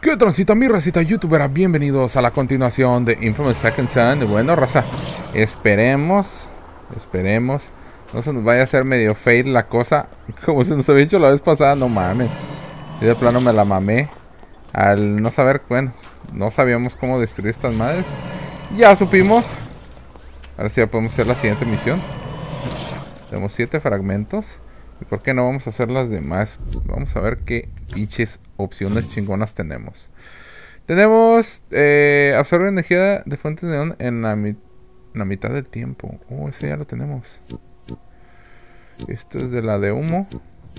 ¿Qué transita mi racita youtubera? Bienvenidos a la continuación de Infamous Second Son. Bueno, raza, esperemos no se nos vaya a hacer medio fail la cosa, como se nos había dicho la vez pasada. No mames, y de plano me la mamé al no saber, bueno, no sabíamos cómo destruir estas madres. Ya supimos. Ahora sí ya podemos hacer la siguiente misión. Tenemos 7 fragmentos. ¿Y por qué no vamos a hacer las demás? Vamos a ver qué pinches opciones chingonas tenemos. Tenemos absorbe energía de fuentes de neón en la mitad del tiempo. Oh, ese ya lo tenemos. Esto es de la de humo.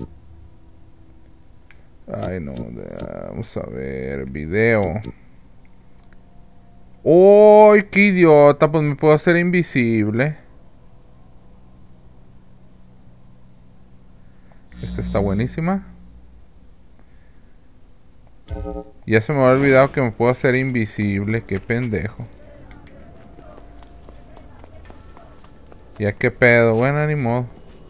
Ay, no. Vamos a ver. Video. ¡Ay, qué idiota! Pues me puedo hacer invisible. Esta está buenísima. Ya se me había olvidado que me puedo hacer invisible. Qué pendejo. Ya qué pedo. Bueno, ni modo.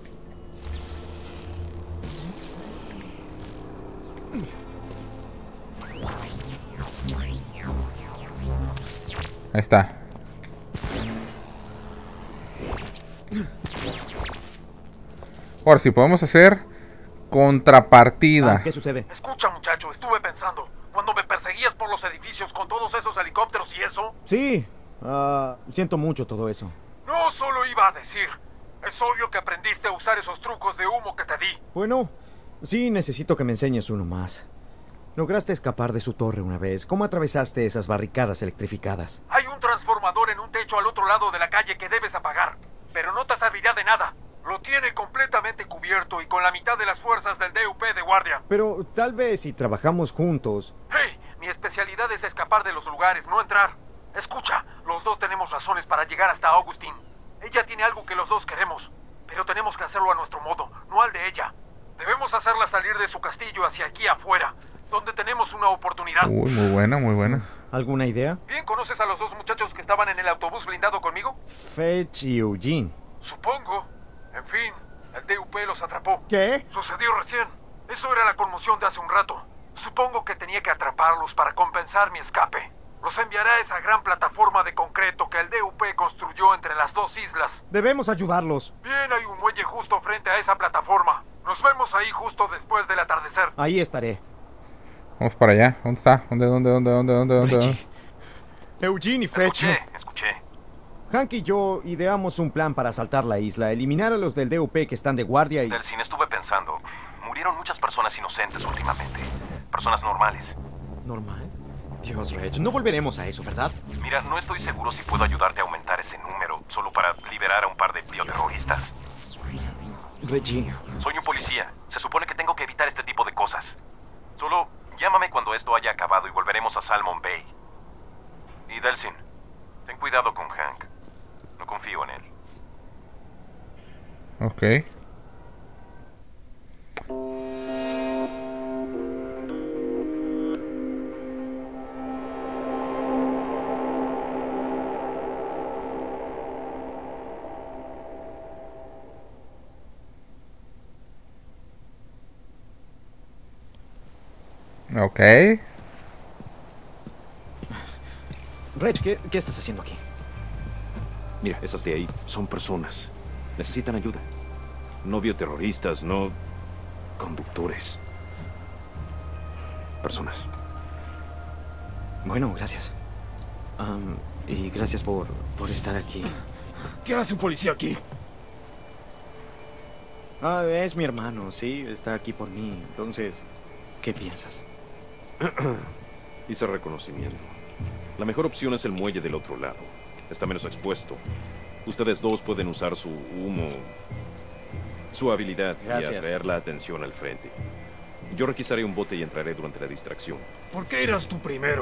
Ahí está. Ahora sí podemos hacer contrapartida. ¿Qué sucede? Escucha, muchacho, estuve pensando. Cuando me perseguías por los edificios con todos esos helicópteros y eso... Sí, siento mucho todo eso. No solo iba a decir. Es obvio que aprendiste a usar esos trucos de humo que te di. Bueno, sí necesito que me enseñes uno más. Lograste escapar de su torre una vez. ¿Cómo atravesaste esas barricadas electrificadas? Hay un transformador en un techo al otro lado de la calle que debes apagar. Pero no te servirá de nada. Lo tiene completamente cubierto y con la mitad de las fuerzas del DUP de guardia. Pero tal vez si trabajamos juntos... Hey, mi especialidad es escapar de los lugares, no entrar. Escucha, los dos tenemos razones para llegar hasta Augustine. Ella tiene algo que los dos queremos, pero tenemos que hacerlo a nuestro modo, no al de ella. Debemos hacerla salir de su castillo hacia aquí afuera, donde tenemos una oportunidad. Uy, muy buena, muy buena. ¿Alguna idea? Bien, ¿conoces a los dos muchachos que estaban en el autobús blindado conmigo? Fetch y Eugene. Supongo. En fin, el DUP los atrapó. ¿Qué? Sucedió recién. Eso era la conmoción de hace un rato. Supongo que tenía que atraparlos para compensar mi escape. Los enviaré a esa gran plataforma de concreto que el DUP construyó entre las dos islas. Debemos ayudarlos. Bien, hay un muelle justo frente a esa plataforma. Nos vemos ahí justo después del atardecer. Ahí estaré. Vamos para allá. ¿Dónde está? ¿Dónde? Eugene y Fetch. Escuché. Hank y yo ideamos un plan para asaltar la isla, eliminar a los del DUP que están de guardia y... Del cine estuve pensando. Murieron muchas personas inocentes últimamente. Personas normales. ¿Normal? Dios, Reg, no volveremos a eso, ¿verdad? Mira, no estoy seguro si puedo ayudarte a aumentar ese número, solo para liberar a un par de bioterroristas. Reggie. Soy un policía. Se supone que tengo que evitar este tipo de cosas. Solo llámame cuando esto haya acabado y volveremos a Salmon Bay. Y Delsin, ten cuidado con Hank. No confío en él. Ok. Ok. Reg, ¿qué estás haciendo aquí? Mira, esas de ahí son personas. Necesitan ayuda. No bioterroristas, no conductores. Personas. Bueno, gracias. Y gracias por estar aquí. ¿Qué hace un policía aquí? Es mi hermano, sí, está aquí por mí. Entonces, ¿qué piensas? Hice reconocimiento. La mejor opción es el muelle del otro lado. Está menos expuesto. Ustedes dos pueden usar su humo, su habilidad Gracias. y atraer la atención al frente. Yo requisaré un bote y entraré durante la distracción. ¿Por qué eras tú primero?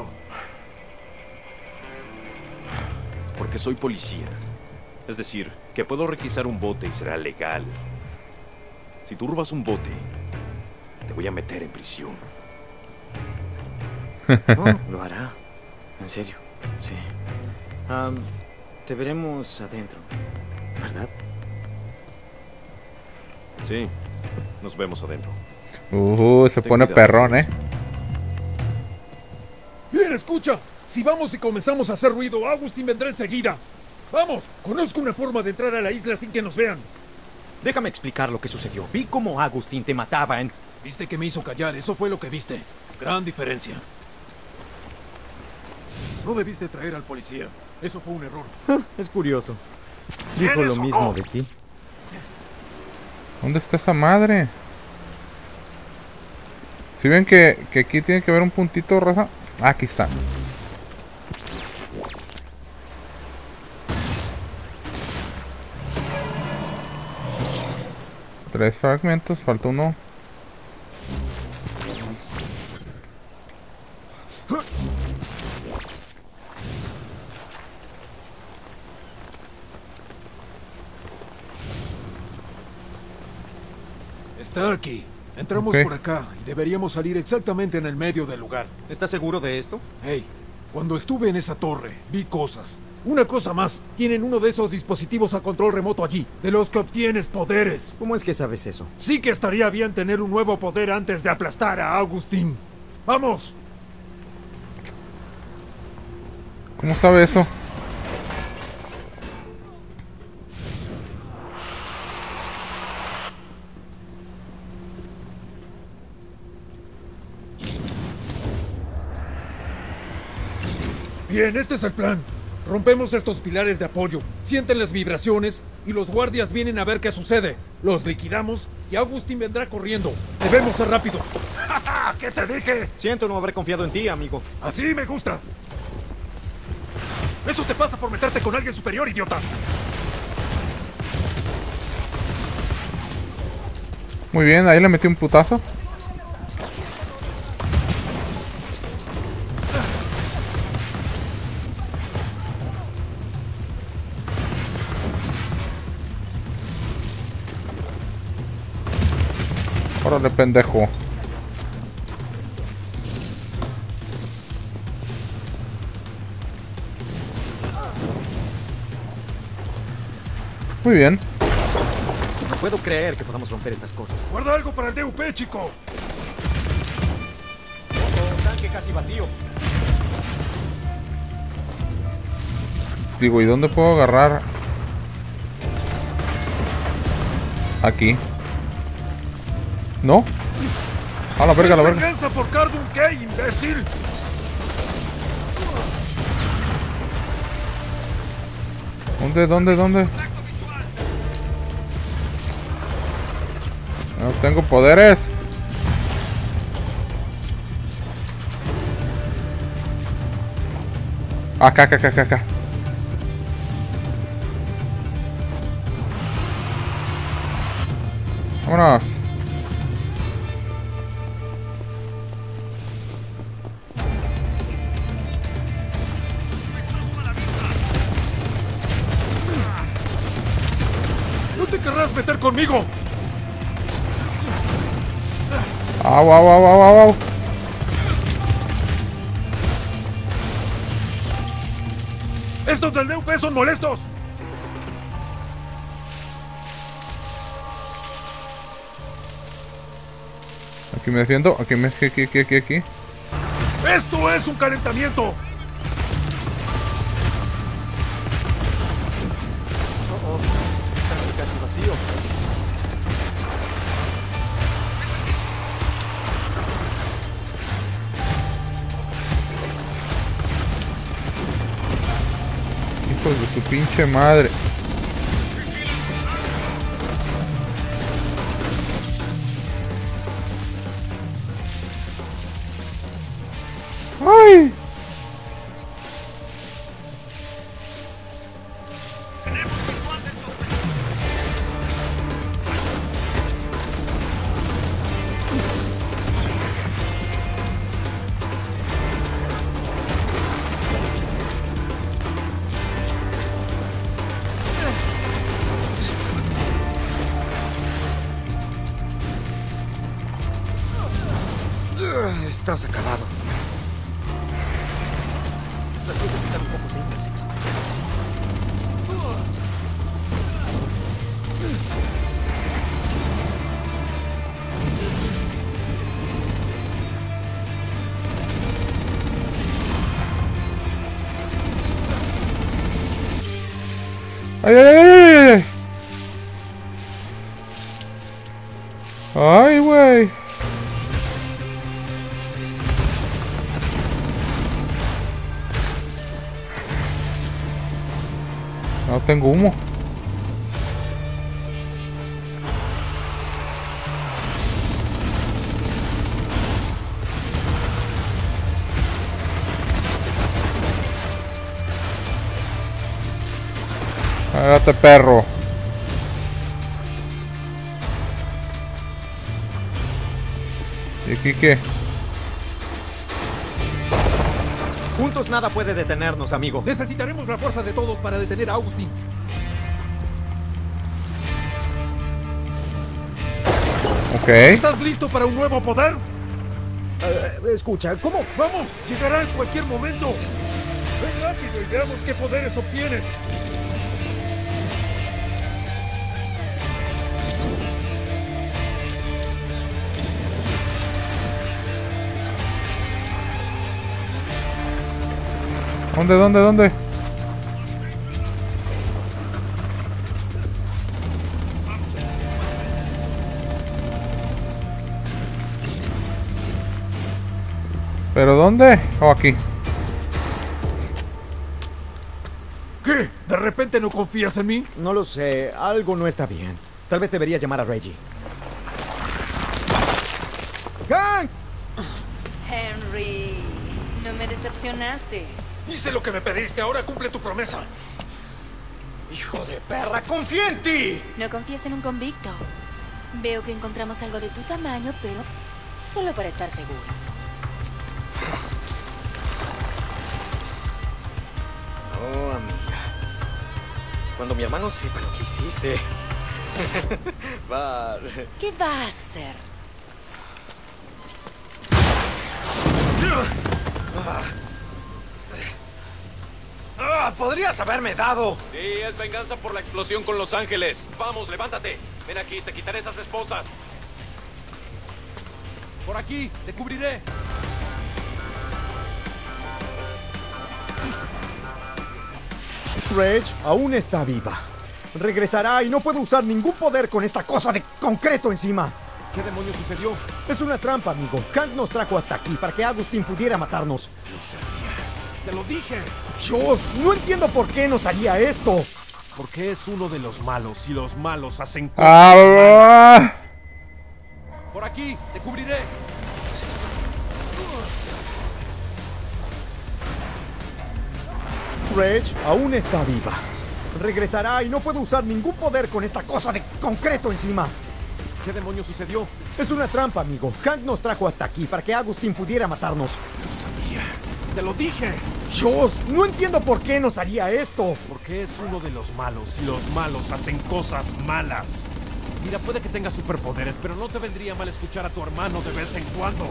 Porque soy policía. Es decir, que puedo requisar un bote y será legal. Si tú robas un bote, te voy a meter en prisión. Lo hará. En serio, sí. Te veremos adentro, ¿verdad? Sí, nos vemos adentro. Se pone perrón, Bien, escucha. Si vamos y comenzamos a hacer ruido, Augustin vendrá enseguida. Vamos, conozco una forma de entrar a la isla sin que nos vean. Déjame explicar lo que sucedió. Vi cómo Agustín te mataba en... Viste que me hizo callar, eso fue lo que viste. Gran diferencia. No debiste traer al policía. Eso fue un error. Es curioso. Dijo lo mismo de ti. ¿Dónde está esa madre? ¿Sí ven que aquí tiene que haber un puntito, raza? Ah, aquí está. Tres fragmentos, falta uno. Está aquí. Entramos Ok. por acá y deberíamos salir exactamente en el medio del lugar. ¿Estás seguro de esto? Hey, cuando estuve en esa torre, vi cosas. Una cosa más, tienen uno de esos dispositivos a control remoto allí, de los que obtienes poderes. ¿Cómo es que sabes eso? Sí que estaría bien tener un nuevo poder antes de aplastar a Augustin. ¡Vamos! ¿Cómo sabe eso? Bien, este es el plan. Rompemos estos pilares de apoyo, sienten las vibraciones y los guardias vienen a ver qué sucede. Los liquidamos y Augustin vendrá corriendo. Debemos ser rápidos. ¡Ja, ja! ¿Qué te dije? Siento no haber confiado en ti, amigo. Así me gusta. Eso te pasa por meterte con alguien superior, idiota. Muy bien, ahí le metí un putazo. Órale, pendejo. Muy bien. No puedo creer que podamos romper estas cosas. Guarda algo para el DUP, chico. Un tanque casi vacío. Digo, ¿y dónde puedo agarrar? Aquí. ¿No? A la verga, a la verga. ¡Venganza por Cardun K, imbécil! ¿Dónde? No tengo poderes. Acá. Vámonos. ¡No te querrás meter conmigo! Au. ¡Estos del DUP son molestos! Aquí me defiendo. Aquí. ¡Esto es un calentamiento! Tanque casi vacío. Hijos de su pinche madre. ¡Ay! Estás acabado. Las cosas están un poco tengas. ¡Ay, ay, ay, ay, ay! ¡Ay, güey! No tengo humo. Hágate, perro. ¿Y aquí qué? Juntos nada puede detenernos, amigo. Necesitaremos la fuerza de todos para detener a Augustin. Ok. ¿Estás listo para un nuevo poder? Escucha, ¿cómo? ¡Vamos! ¡Llegará en cualquier momento! ¡Ven rápido y veamos qué poderes obtienes! ¿Dónde, dónde, dónde? ¿Pero dónde? ¿O aquí? ¿Qué? ¿De repente no confías en mí? No lo sé, algo no está bien. Tal vez debería llamar a Reggie. ¡Hank! Henry, no me decepcionaste. Hice lo que me pediste, ahora cumple tu promesa. ¡Hijo de perra! ¡Confía en ti! No confíes en un convicto. Veo que encontramos algo de tu tamaño, pero solo para estar seguros. Oh, amiga. Cuando mi hermano sepa lo que hiciste... va... ¿Qué va a hacer? ¡Podrías haberme dado! Sí, es venganza por la explosión con Los Ángeles. Vamos, levántate. Ven aquí, te quitaré esas esposas. Por aquí, te cubriré. Reg aún está viva. Regresará y no puedo usar ningún poder con esta cosa de concreto encima. ¿Qué demonios sucedió? Es una trampa, amigo. Hank nos trajo hasta aquí para que Augustin pudiera matarnos. Lo sabía. Te lo dije. Dios, no entiendo por qué nos haría esto. Porque es uno de los malos y los malos hacen cosas ¡Ah! malas. Por aquí, te cubriré. Reg aún está viva. Regresará y no puedo usar ningún poder con esta cosa de concreto encima. ¿Qué demonios sucedió? Es una trampa, amigo. Hank nos trajo hasta aquí para que Augustin pudiera matarnos. Lo sabía. Te lo dije. Dios, no entiendo por qué nos haría esto. Porque es uno de los malos y los malos hacen cosas malas. Mira, puede que tenga superpoderes, pero no te vendría mal escuchar a tu hermano de vez en cuando.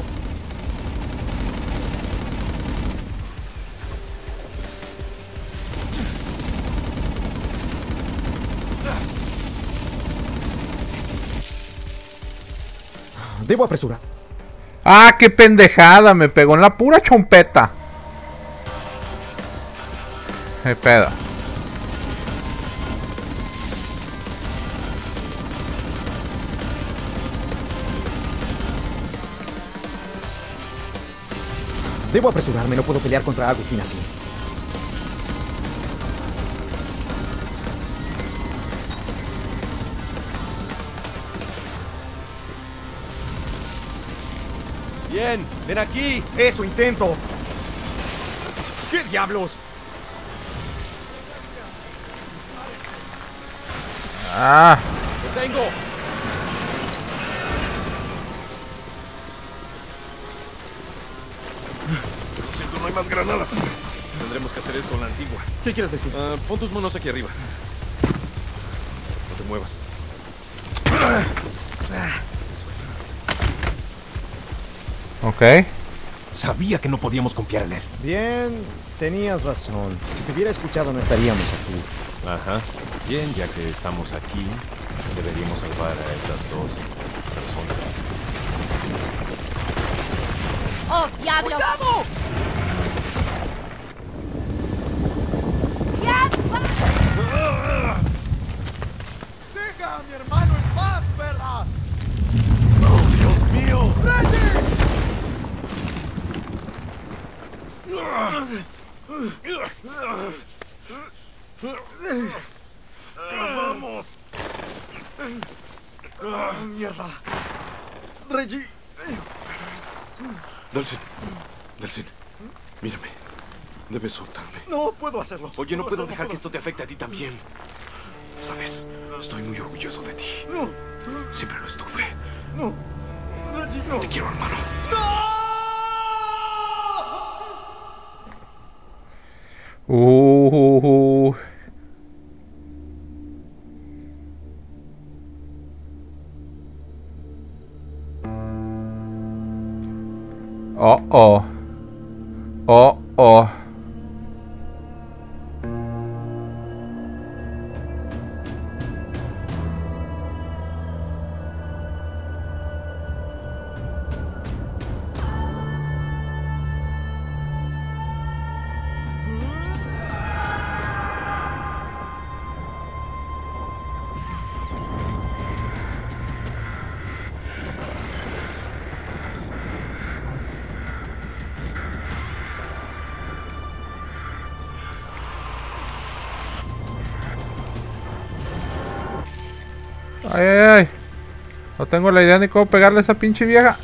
Debo apresurar. ¡Ah, qué pendejada! Me pegó en la pura chompeta. ¡Qué pedo! Debo apresurarme, no puedo pelear contra Augustin así. Bien, ven aquí. ¡Eso intento! ¿Qué diablos? ¡Ah! ¡Lo tengo! Lo siento, no hay más granadas. Tendremos que hacer esto en la antigua. ¿Qué quieres decir? Pon tus manos aquí arriba. No te muevas. Ok. Sabía que no podíamos confiar en él. Bien, tenías razón. Si te hubiera escuchado no estaríamos aquí. Ajá. Bien, ya que estamos aquí, deberíamos salvar a esas dos personas. ¡Oh, diablo! hermano en paz, ¿verdad? ¡Oh, Dios mío! ¡Reggie! ¡Vamos! ¡Mierda! ¡Reggie! Delsin, mírame. Debes soltarme. No puedo hacerlo. Oye, no puedo dejar que esto te afecte a ti también. Sabes, estoy muy orgulloso de ti. No. Siempre lo estuve. No. Reggie, no. Te quiero, hermano. Oh. Ay. No tengo la idea ni cómo pegarle a esa pinche vieja.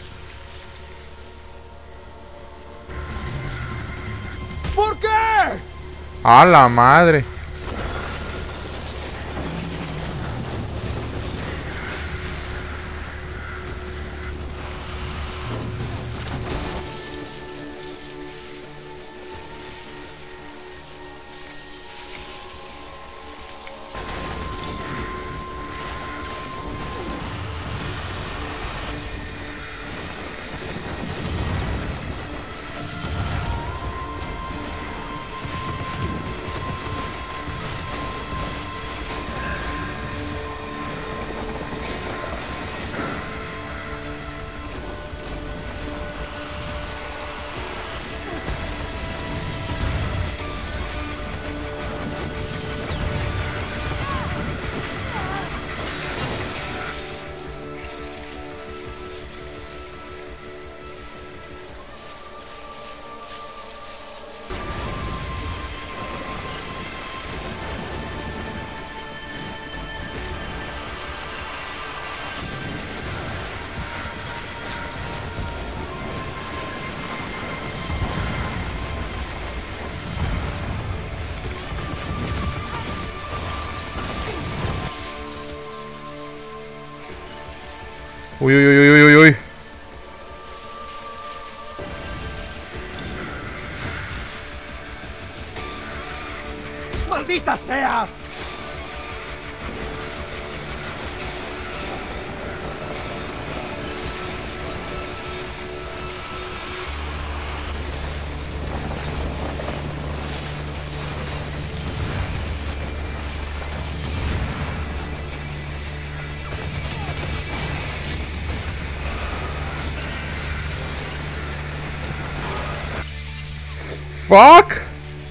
¿Por qué? A la madre. Uy. ¡Maldita seas! Fuck.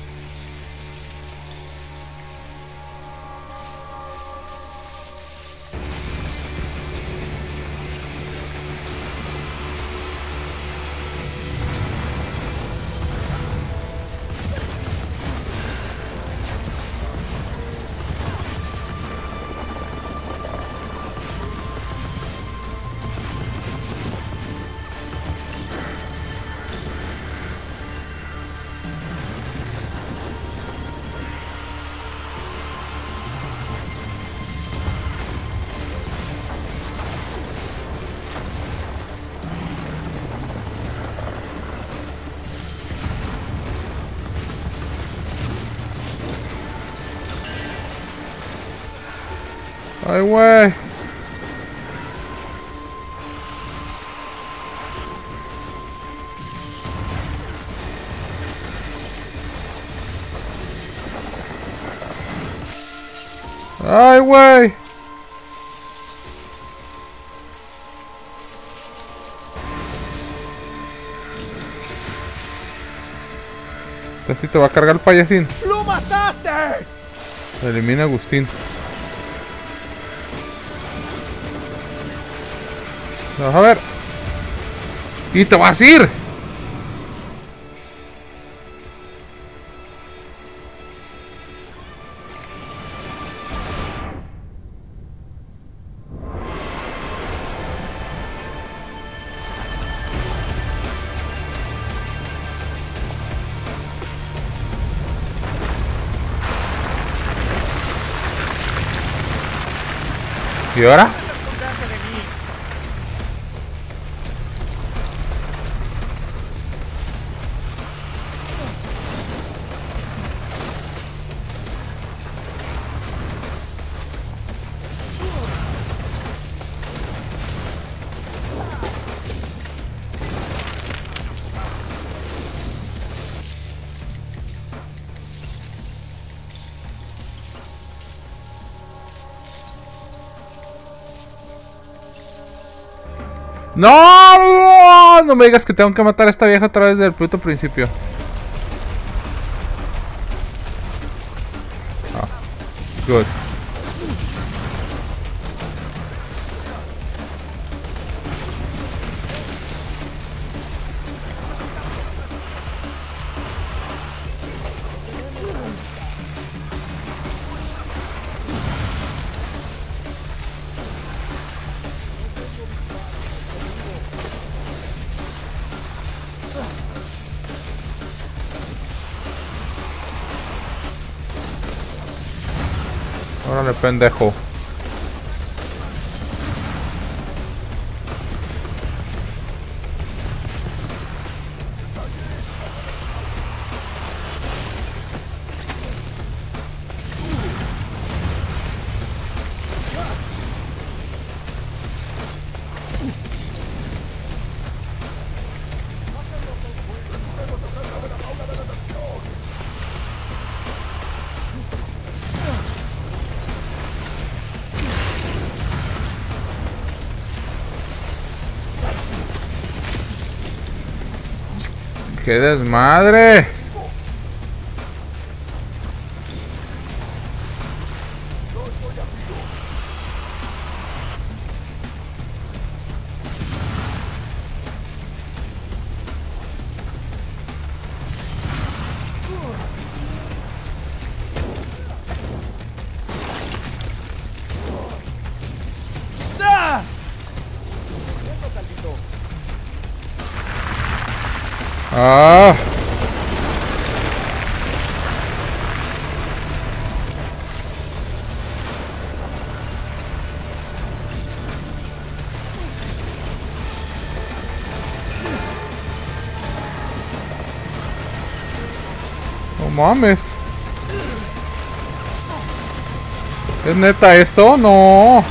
Ay, güey. Ay, güey. Así te va a cargar el payasín. ¡Lo mataste! Elimina a Agustín. Vamos a ver. Y te vas a ir. ¿Y ahora? ¡No! No me digas que tengo que matar a esta vieja otra vez desde el puto principio. Ah, good. Órale, pendejo. ¡Qué desmadre! ¡Ah! No mames. ¿Es neta esto? No.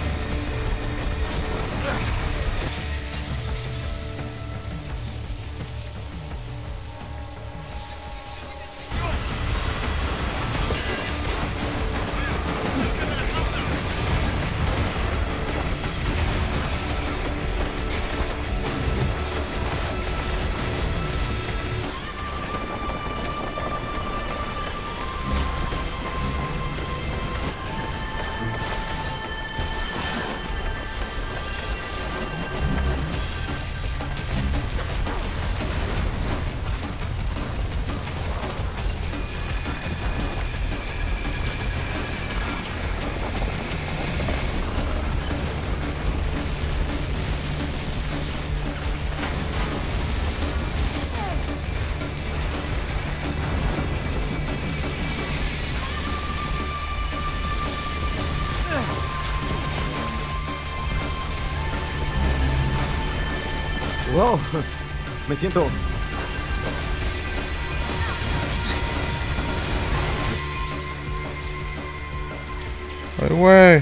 Wow, me siento... Ay, güey.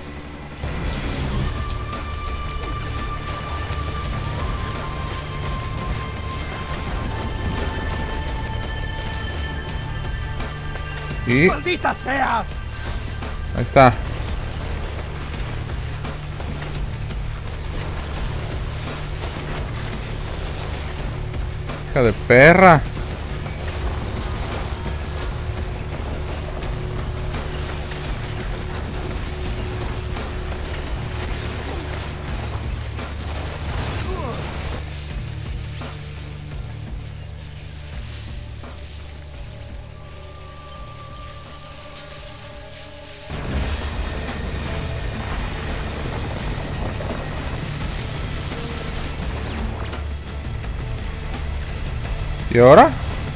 Y... ¡Maldita seas! Ahí está. Hija de perra. ¿Y ahora?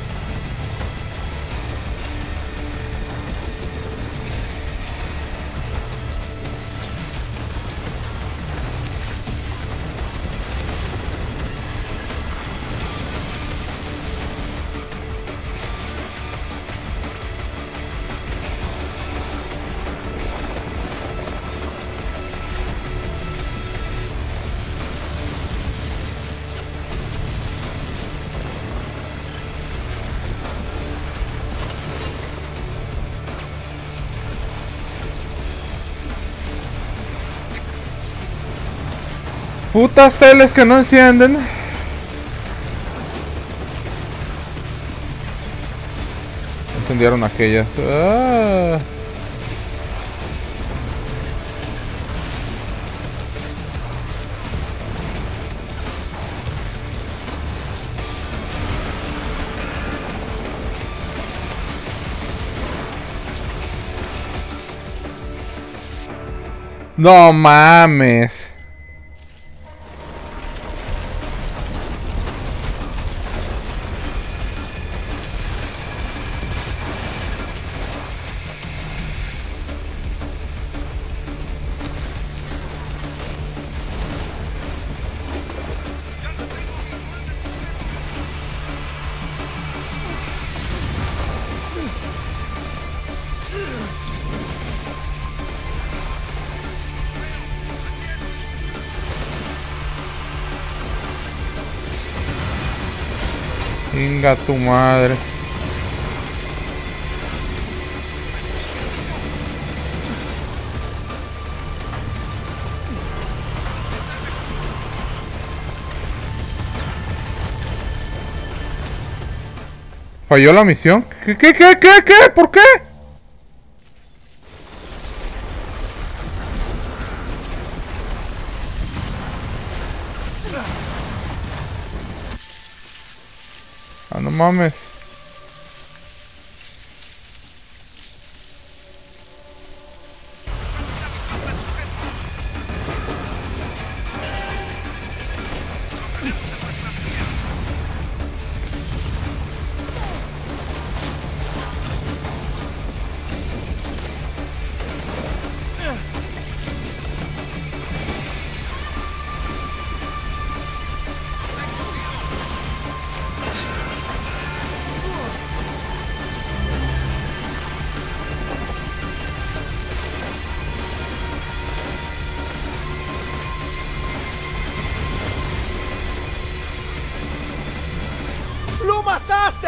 Putas teles que no encienden. Encendieron aquellas. Ah. No mames. Venga tu madre. ¿Falló la misión? ¿Qué? ¿Por qué? Ah, no mames. ¡Lo mataste!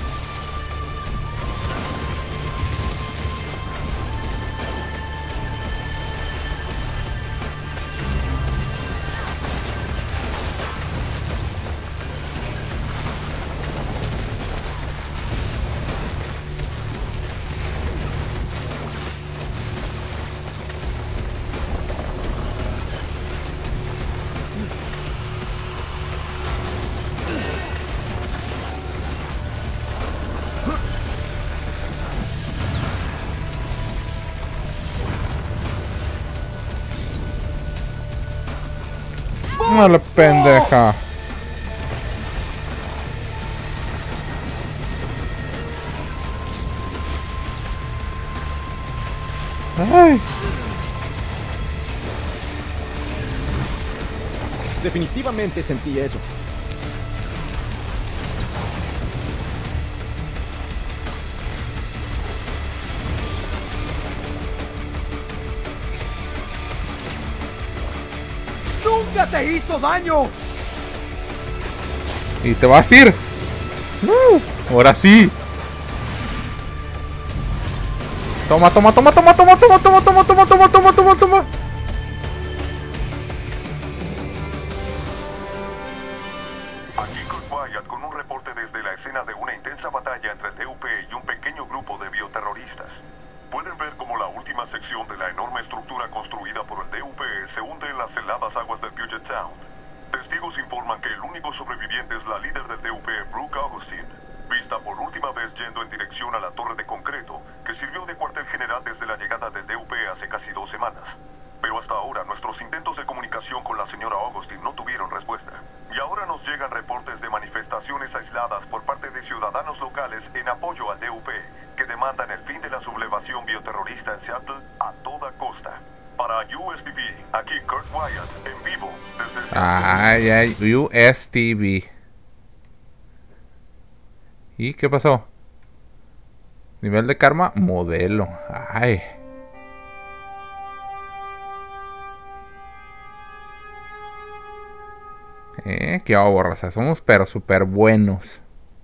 No la pendeja. Ay. Definitivamente sentí eso. ¡Nunca te hizo daño! Y te vas a ir. Ahora sí. Toma. Aquí Kurt Wyatt con un reporte desde la escena de una intensa batalla entre el DUP y un pequeño grupo de bioterroristas. Pueden ver cómo la última sección de la enorme estructura construida por el DUP se hunde en las heladas aguas del Puget Sound. Testigos informan que el único sobreviviente es la líder del DUP, Brooke Augustine, vista por última vez yendo en dirección a la torre de concreto que sirvió de cuartel general desde la llegada del DUP hace casi 2 semanas. Pero hasta ahora nuestros intentos de comunicación con la señora Augustine no tuvieron respuesta. Y ahora nos llegan reportes de manifestaciones aisladas por parte en Seattle a toda costa. Para USTV, aquí Kurt Wyatt, en vivo, desde... Ay, USTV. ¿Y qué pasó? Nivel de karma, modelo. Ay. Qué raza. Somos pero súper buenos.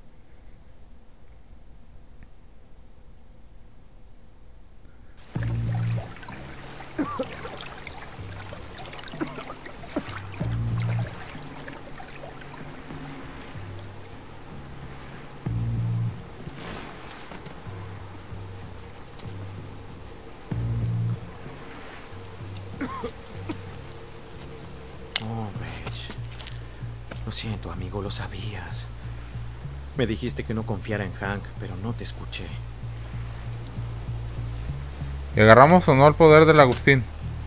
Oh, Mitch. Lo siento, amigo, lo sabías. Me dijiste que no confiara en Hank, pero no te escuché. ¿Y agarramos o no el poder del Agustín?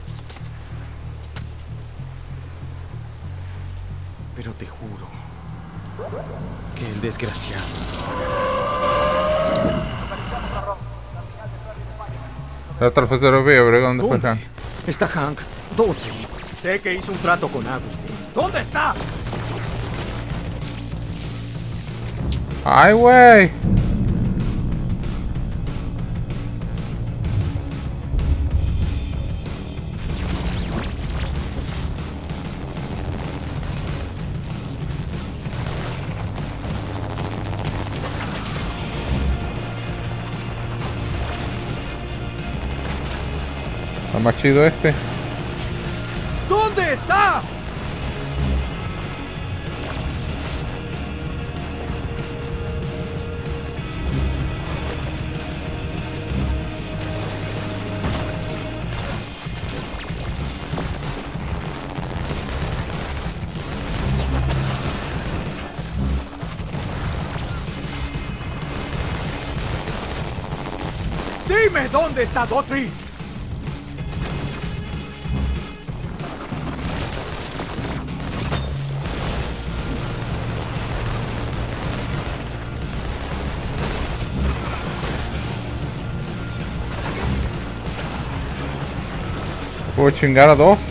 Pero te juro que el desgraciado... ¿Dónde fue Hank? Está Hank. Dodgy. Sé que hizo un trato con Agustín. ¿Dónde está? ¡Ay, güey! Está más chido este. ¿Dónde está? Dime dónde está Daughtry. ¿Puedo chingar a dos?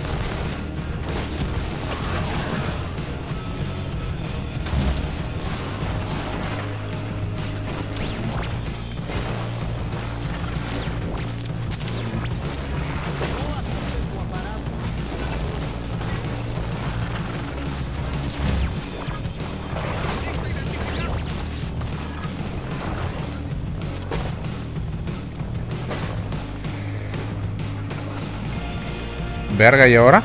Verga, ¿y ahora?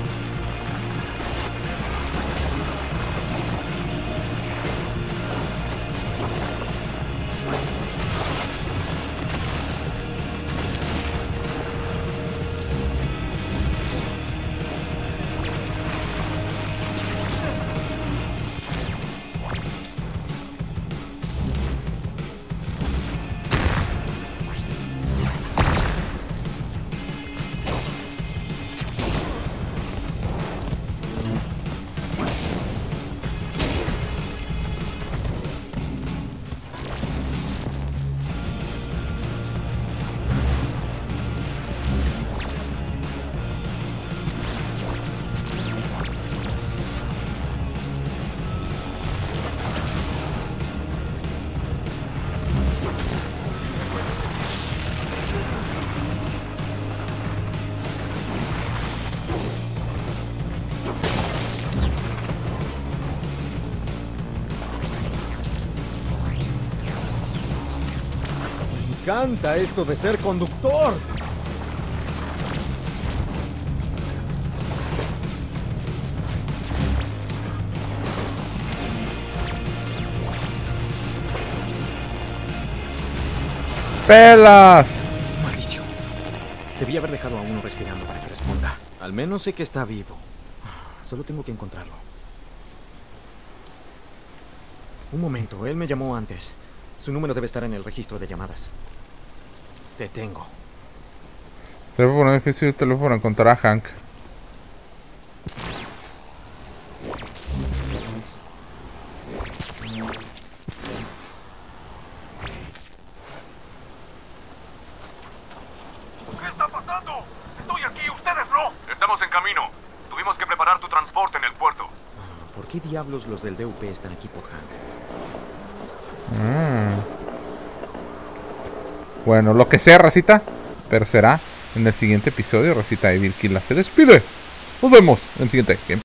Me encanta esto de ser conductor. ¡Pelas! Maldición. Debí haber dejado a uno respirando para que responda. Al menos sé que está vivo. Solo tengo que encontrarlo. Un momento, él me llamó antes. Su número debe estar en el registro de llamadas. Te tengo. Teléfono difícil, teléfono encontrar a Hank. qué diablos los del DUP están aquí por Hank? Bueno, lo que sea, racita. Pero será en el siguiente episodio. Racita Evil Killa se despide. Nos vemos en el siguiente game.